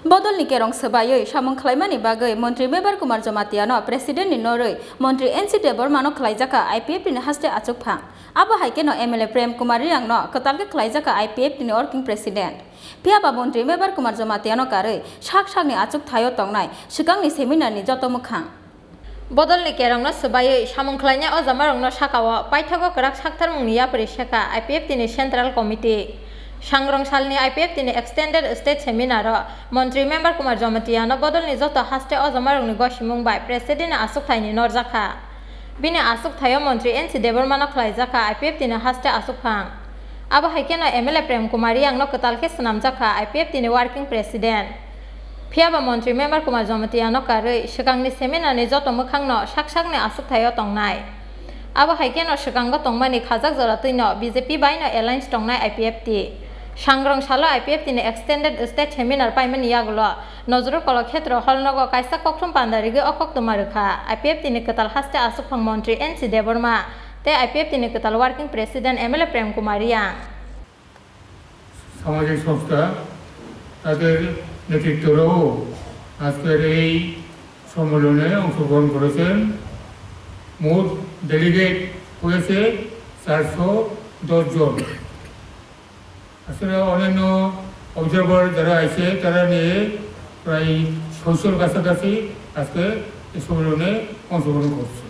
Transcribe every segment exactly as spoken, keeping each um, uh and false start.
बदल नि केरं सबायै सामं खलाइमानि बागै मंत्री मेवार कुमार जमातिया न प्रेसिडेंट नि नरै मंत्री एनसी देबरमा न खलाइजाखा आईपीएफटी नि हास्ते आचुकफां आबा हाइके न एमएलए प्रेम कुमार रियांग न कतालके खलाइजाखा आईपीएफटी नि वर्किंग प्रेसिडेंट फियाबा मंत्री मेवार कुमार जमातिया न कारै साक साकनि आचुक थायो तंनाय सिगांनि सेमिनार नि जत मुखां बदल नि केरं न सबायै सामं खलाइना अ जामारं न साकावा पाइथागो कराक साकथार मुंनि यापरि सेका आईपीएफटी नि सेंट्रल कमिटी सांग्रं सालनि आईपीएफटी नि एक्सटेंडेड स्टेट सेमिनार मंत्री मेंबर कुमार जमातिया न बदल नि जत हास्ते अ जामारं नि गसिमुं बाय प्रेसिडेंट आसुक थाइनि नरजाखा बिनि आसुक थायो मंत्री एनसी देबरमा न खलाइजाखा आईपीएफटी नि हास्ते आसुकफां आबा हाइके न एमएलए प्रेम कुमार रियांग न कतालके सनामजाखा आईपीएफटी नि वर्किंग प्रेसिडेंट फियाबा मंत्री मेंबर कुमार जमातिया न कारै सिगांनि सेमिनार नि जत मोखां न साक साकनि आसुक थायो तंनाय आबा हाइके न सिगांग तंमानि खाजाक जरातै न बीजेपी बाय न एलायंस तंनाय आईपीएफटी सांग्रं सालो आईपीएफटी नि एक्सटेंडेड स्टेट सेमिनार पाइमानि यागुलो नजर कल क्षेत्र हलनगो कायसा कक्थम पान्दारिगे अकक तमारखा आईपीएफटी नि कताल हास्ते आसुकफां मंत्री एनसी देबरमा ते आईपीएफटी नि कताल working president MLA Prem Kumar Riang सामाजिक संस्था তাদের নেতৃত্বরাও আজকের এই সম্মেলনে অংশগ্রহণ করেছেন মোট ডেলিগেট হয়েছে চারশো দশ জন আসলে অন্যান্য অবজারভার যারা আছে তারা নিয়ে প্রায় ছয়শোর কাছাকাছি আজকে এই সম্মেলনে অংশগ্রহণ করছে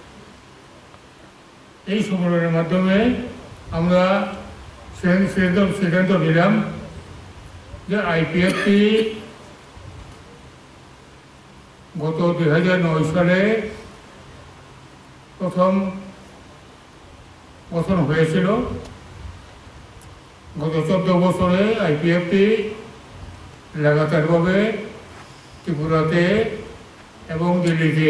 এই সম্মেলনের মাধ্যমে আমরা সিদ্ধান্ত নিলাম যে আইপিএফটি গত দুই হাজার নয় সালে প্রথম গঠন হয়েছিল গত চোদ্দ বছরে আইপিএফটি লাগাতারভাবে ত্রিপুরাতে এবং দিল্লিতে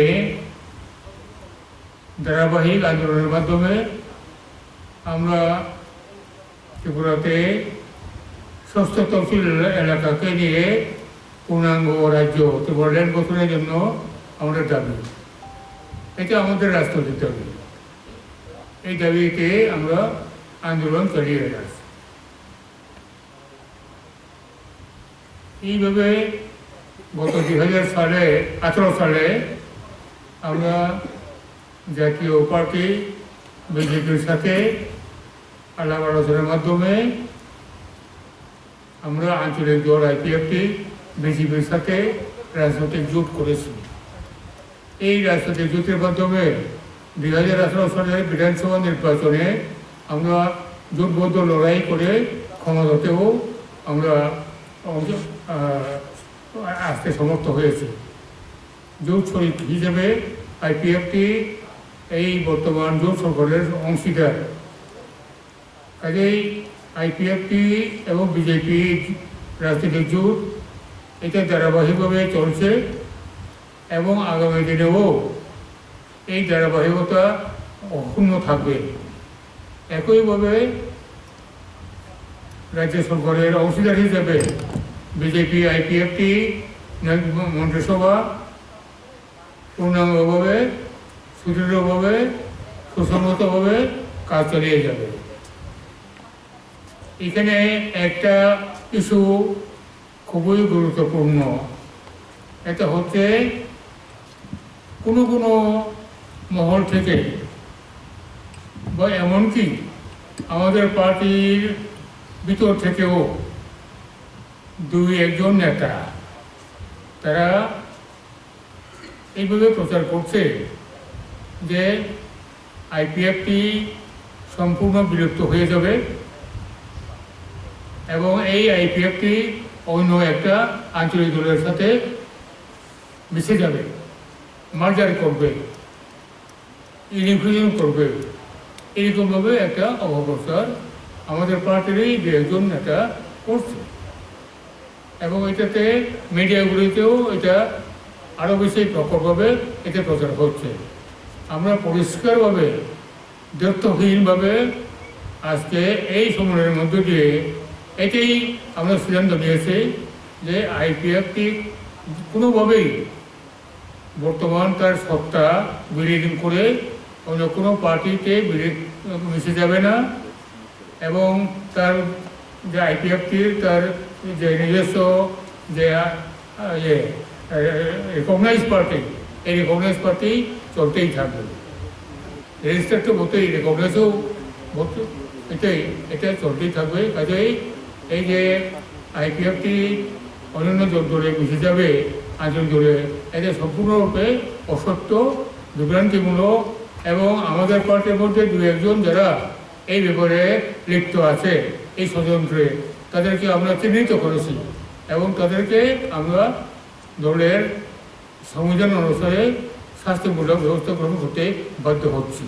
ধারাবাহিক আন্দোলনের মাধ্যমে আমরা ত্রিপুরাতে ষষ্ঠ তফসিল এলাকাকে নিয়ে পূর্ণাঙ্গ রাজ্য ত্রিপুরাল্যান্ড গঠনের জন্য আমাদের দাবি এটা আমাদের রাষ্ট্রীয় দাবি এই দাবিতে আমরা আন্দোলন চালিয়ে যাচ্ছি এইভাবে গত দুই হাজার সালে আঠারো সালে আমরা জাতীয় পার্টি বিজেপির সাথে আলাপ আলোচনার মাধ্যমে আমরা আঞ্চলিক দল আইপিএফটি বিজেপির সাথে রাজনৈতিক জোট করেছি এই রাজনৈতিক জোটের মাধ্যমে দুই হাজার আঠারো সালের বিধানসভা নির্বাচনে আমরা জোটবদ্ধ লড়াই করে ক্ষমতাতেও আমরা আসতে সমর্থ হয়েছে জোট শরিক হিসেবে আইপিএফটি এই বর্তমান জোট সরকারের অংশীদার কাজেই আইপিএফটি এবং বিজেপি রাজনৈতিক জোট এটা ধারাবাহিকভাবে চলছে এবং আগামী দিনেও এই ধারাবাহিকতা অক্ষুণ্ণ থাকবে একইভাবে রাজ্য সরকারের অংশীদার হিসেবে বিজেপি আইপিএফটি মন্ত্রিসভা পূর্ণাঙ্গভাবে সুদৃঢ়ভাবে সুসংহতভাবে কাজ চালিয়ে যাবে এখানে একটা ইস্যু খুবই গুরুত্বপূর্ণ এটা হচ্ছে কোনো কোনো মহল থেকে বা এমনকি আমাদের পার্টির ভিতর থেকেও দুই একজন নেতা তারা এইভাবে প্রচার করছে যে আইপিএফটি সম্পূর্ণ বিলুপ্ত হয়ে যাবে এবং এই আইপিএফটি অন্য একটা আঞ্চলিক দলের সাথে মিশে যাবে মার্জার করবে ইনক্লুশন করবে এরকমভাবে একটা অপপ্রচার আমাদের পার্টিরই দু একজন নেতা করছে এবং এটাতে মিডিয়াগুলিতেও এটা আরও বেশি প্রকটভাবে এটা প্রচার হচ্ছে আমরা পরিষ্কারভাবে দ্ব্যর্থহীনভাবে আজকে এই সম্মেলনের মধ্য দিয়ে এটাই আমরা সিদ্ধান্ত নিয়েছি যে আইপিএফটি কোনোভাবেই বর্তমান তার সত্তা বিলীন করে অন্য কোনো পার্টিতে মিশে যাবে না এবং তার যে আইপিএফটির তার যে নিজস্ব যে ইয়ে রিকগনাইজ পার্টি, এই রিকগনাইজ পার্টি চলতেই থাকবে। রেজিস্টার তো বলতেই রিকগনাইজও বলতে এটাই এটা চলতেই থাকবে। কাজেই এই যে আইপিএফটি অন্যান্য দলে মিশে যাবে আঞ্চলিক দলে, এটা সম্পূর্ণরূপে অসত্য, বিভ্রান্তিমূলক এবং আমাদের পার্টির মধ্যে দু একজন যারা এই ব্যাপারে লিপ্ত আছে এই ষড়যন্ত্রে, তাদেরকে আমরা চিহ্নিত করেছি এবং তাদেরকে আমরা দলের সংবিধান অনুসারে শাস্তিমূলক ব্যবস্থা গ্রহণ করতে বাধ্য হচ্ছি।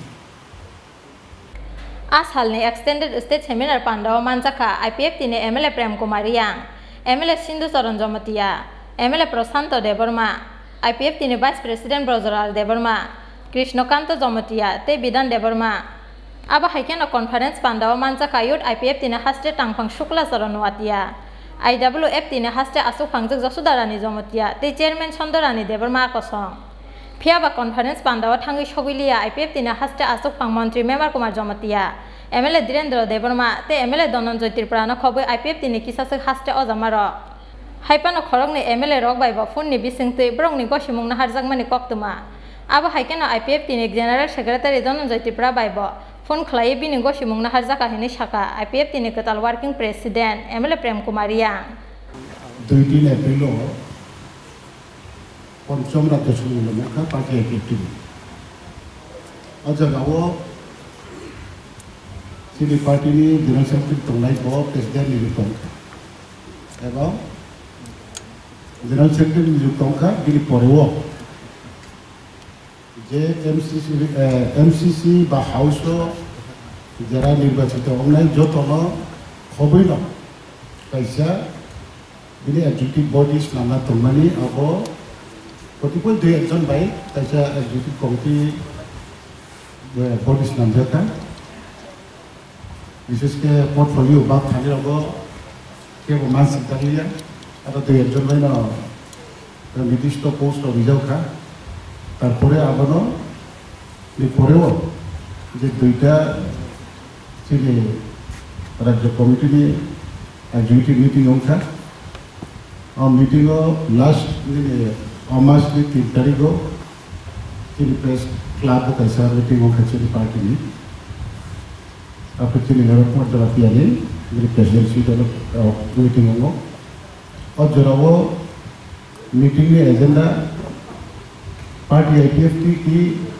আসালনি এক্সটেন্ডেড স্টেট সেমিনার পান্ডাও মানজাখা আইপিএফটি নে MLA Prem Kumar Riang, MLA Sindhu Charan Jamatia, MLA Prashanta Debbarma, IPFT নে ভাইস প্রেসিডেন্ট ব্রজলাল দেববর্মা, কৃষ্ণকান্ত জমাতিয়া তে বিধান দেববর্মা। আবা হাইকেন কনফারেন্স পান্ডাও মানজাখা ইউট আইপিএফটি নে হাস্টে টাংফাং শুক্লা চরণ ওয়াতিয়া, আইডব্লিউএফটি নে হাস্টে আচুকফাং যশোদা রানী জমাতিয়া তে চেয়ারম্যান চন্দ্রানী দেববর্মা আকসং। ফিয়াবা কনফারেন্স পান্ডাও থাঙ্গি সবিলিয়া আইপিএফটি নে হাস্টে আচুকফাং মন্ত্রী মেবার কুমার জমাতিয়া, এমএলএ ধীরেন্দ্র দেববর্মা তে এমএলএ ধনঞ্জয় ত্রিপুরা খবর আইপিএফটি নে কিসাসে হাস্টে অজামার। হাইপানো খরংনি এমএলএ রক বাইবা ফুননি বিসিংতৈ ব্রংনি গসিমুং নাহারজাকমানি কক্তমা। আবা হাইকেন আইপিএফটি নে জেনারেল সেক্রেটারি ধনঞ্জয় ত্রিপুরা বাইবা ফোন খাই বিনি গসিমুং নাহারজাকা হিনি শাখা আইপিএফটি নে কতাল working president MLA Prem Kumar Riang. দুই তিন এপ্রিল পঞ্চম রাজ্য সম্মেলন পার্টি আইপিএফটি অজাগাও সিনি পার্টিनि জেনারেল सेक्रेटारि तंनाय ब प्रेसिडेंट नियुक्त এবং জেনারেল সেক্রেটারি নিযুক্ত বিনি পরেও যে এমসিসি এমসিসি বা হাউস যারা নির্বাচিত অন্যায় যতন হবই না কাইসা বিনি এক্সিকিউটিভ বডিস নামনা তংমানি আব কতিপয় দুই একজন বাই কাইসা এক্সিকিউটিভ কমিটি বডিস নামজাতা বিশেষকে পোর্টফোলিও বা থাকি রব কেবল মানসিক থাকলিয়া আর দুই একজন বাই না নির্দিষ্ট পোস্ট অভিযোগা তারপরে আবারও পরেও যে দুইটা চিনি রাজ্য কমিটি নিয়ে এক্সিকিউটিভ মিটিং অংশা মিটিংও লাস্ট অমাসনি তিন তারিখও চিনি প্রেস ক্লাব কাইসা মিটিং অংশা চিনি পার্টি নি আপনি চিনি কুমার জমাতিয়া নি প্রেসিডেন্সি মিটিং অঙ্গ অজরাও मीटिंग में एजेंडा पार्टी आईपीएफटी की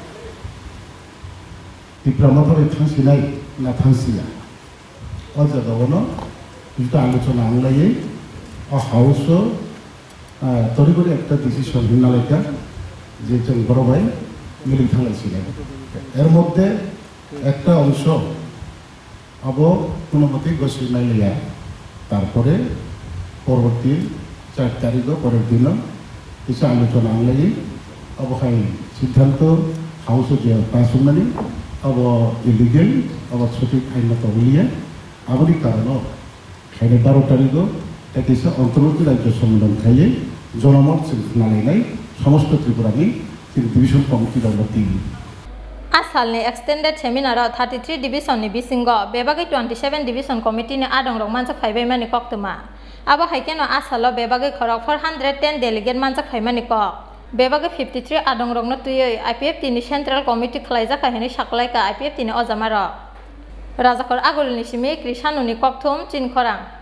प्रमाथर थांसिनाय ना थांसिया और जगह जितना आलोचना आंगलायै हाउस तरीके एक डिसिशन होना लेखा जे जों बड़ भाई मिलिं थांलायसिनाय एर मध्य एक अंश अब कोनो मते गसिनाय लैया तारपरे परवर्ती चार तारीख पर दिन किसी आलोचना आंगलाई अब खाई सिद्धांत हाउस पास होनी अब इलिगेल अब सठिक आईन तबलिए आगनी कारण खाई बारो तारीख किसी अंतर्वर्ती राज्य सम्मेलन खाई जनमत नालाय समस्त त्रिपुरानी डिविजन कमिटी दलती आसालनि extended seminar thirty three division बिसिंग बेबागे ट्वेंटी सेवन डिविजन कमिटी आदं रंग मानसा फाइबायमानि कक्तमा अब हाइकेन आसालो बेबागे खरक फोर हंड्रेड टेन डेलिगेट मानसा फाइमानि कक बेबागे फिफ्टी थ्री आदं रंग तुयै आईपीएफटी नि सेंट्रल कमिटी ख्लाइजाखा हिनि साकलायका आईपीएफटी नि अजामार राजाखर आगोलनि सिमि कृषानुनि कक्थुम चिनखरां।